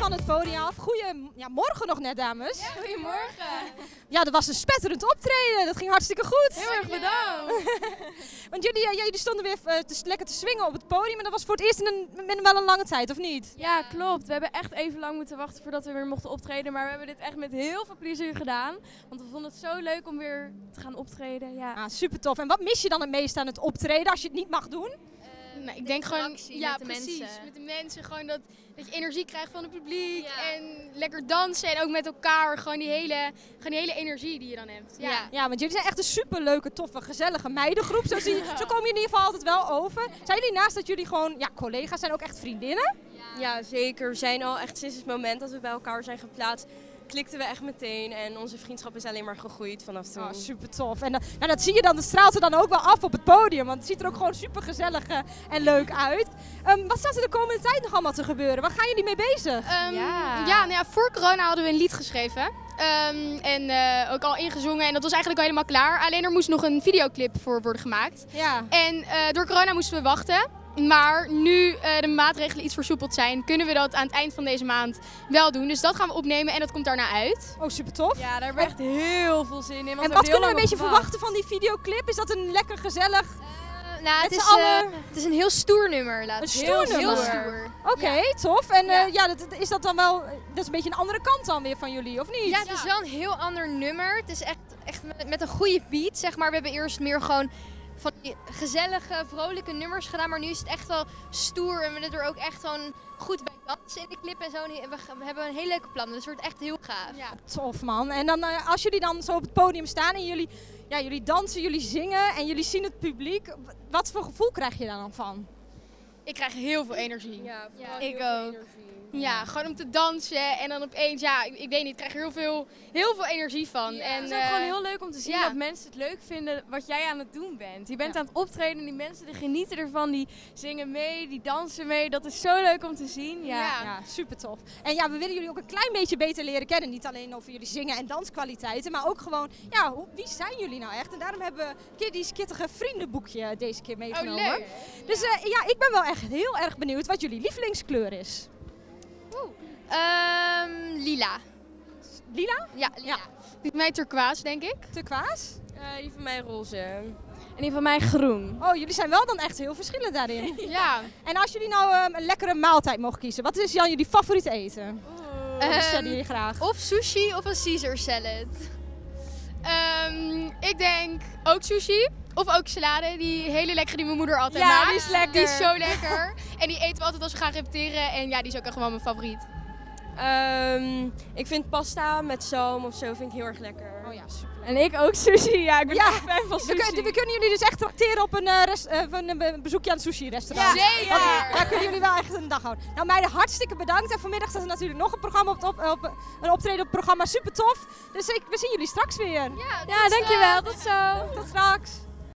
van het podium af. Morgen nog net, dames. Ja, goedemorgen. Ja, dat was een spetterend optreden. Dat ging hartstikke goed. Heel erg bedankt. Want jullie stonden weer lekker te swingen op het podium. En dat was voor het eerst in wel een lange tijd, of niet? Ja, klopt. We hebben echt even lang moeten wachten voordat we weer mochten optreden. Maar we hebben dit echt met heel veel plezier gedaan. Want we vonden het zo leuk om weer te gaan optreden. Ja. Ah, super tof. En wat mis je dan het meest aan het optreden als je het niet mag doen? Nou, ik denk gewoon, met de precies, mensen. met de mensen. Gewoon dat je energie krijgt van het publiek en lekker dansen en ook met elkaar. Gewoon die hele energie die je dan hebt. Ja, want jullie zijn echt een superleuke, toffe, gezellige meidengroep. Zo komen je in ieder geval altijd wel over. Zijn jullie naast dat jullie gewoon collega's zijn ook echt vriendinnen? Ja, zeker. We zijn al echt sinds het moment dat we bij elkaar zijn geplaatst, klikten we echt meteen en onze vriendschap is alleen maar gegroeid vanaf toen. Oh, super tof. En dat zie je dan, dat straalt er dan ook wel af op het podium, want het ziet er ook gewoon super gezellig en leuk uit. Wat staat er de komende tijd nog allemaal te gebeuren? Waar gaan jullie mee bezig? Voor corona hadden we een lied geschreven. Ook al ingezongen en dat was eigenlijk al helemaal klaar. Alleen er moest nog een videoclip voor worden gemaakt. Ja. En door corona moesten we wachten. Maar nu de maatregelen iets versoepeld zijn, kunnen we dat aan het eind van deze maand wel doen. Dus dat gaan we opnemen en dat komt daarna uit. Oh, super tof. Ja, daar hebben we echt heel veel zin in. Want En wat kunnen we een beetje verwachten van die videoclip? Is dat een lekker gezellig... Het is een heel stoer nummer. Een stoer nummer? Heel stoer. Oké, tof. En is dat dan wel... Dat is een beetje een andere kant dan weer van jullie, of niet? Ja, het is wel een heel ander nummer. Het is echt met een goede beat, zeg maar. We hebben eerst meer gewoon van die gezellige, vrolijke nummers gedaan. Maar nu is het echt wel stoer en we willen er ook echt gewoon goed bij dansen in de clip en zo. En we hebben een hele leuke plannen, dus het wordt echt heel gaaf. Ja, tof man. En dan als jullie dan zo op het podium staan en jullie dansen, jullie zingen en jullie zien het publiek. Wat voor gevoel krijg je daar dan van? Ik krijg heel veel energie. Ja, ik ook. Ja, gewoon om te dansen en dan opeens, ik weet niet, ik krijg er heel veel energie van. Ja, en, het is ook gewoon heel leuk om te zien dat mensen het leuk vinden wat jij aan het doen bent. Je bent aan het optreden en die mensen die genieten ervan, die zingen mee, die dansen mee. Dat is zo leuk om te zien. Ja, super tof. En ja, we willen jullie ook een klein beetje beter leren kennen. Niet alleen over jullie zingen en danskwaliteiten, maar ook gewoon, wie zijn jullie nou echt? En daarom hebben we die skittige vriendenboekje deze keer meegenomen. Oh, leuk. Dus ik ben wel echt heel erg benieuwd wat jullie lievelingskleur is. Lila. Lila? Ja, lila. Dit mij turquoise, denk ik. Turquoise? Die van mij roze. En die van mij groen. Oh, jullie zijn wel dan echt heel verschillend daarin. Ja. En als jullie nou een lekkere maaltijd mogen kiezen, wat is Jan jullie favoriete eten? Wat bestellen jullie graag? Of sushi of een Caesar salad. Ik denk ook sushi. Of ook salade, die hele lekkere die mijn moeder altijd maakt. Die is lekker. Die is zo lekker. En die eten we altijd als we gaan repeteren. En ja, die is ook echt gewoon mijn favoriet. Ik vind pasta met zalm of zo vind ik heel erg lekker. Oh ja, super. En ik ook sushi. Ja, ik ben echt fan van sushi. We kunnen jullie dus echt trakteren op een bezoekje aan het sushi-restaurant. Ja, zeker. Daar kunnen jullie wel echt een dag houden. Nou meiden, hartstikke bedankt. En vanmiddag staat er natuurlijk nog een programma een optreden op het programma. Super tof. Dus we zien jullie straks weer. Ja, Ja, dankjewel. Tot zo. Tot straks.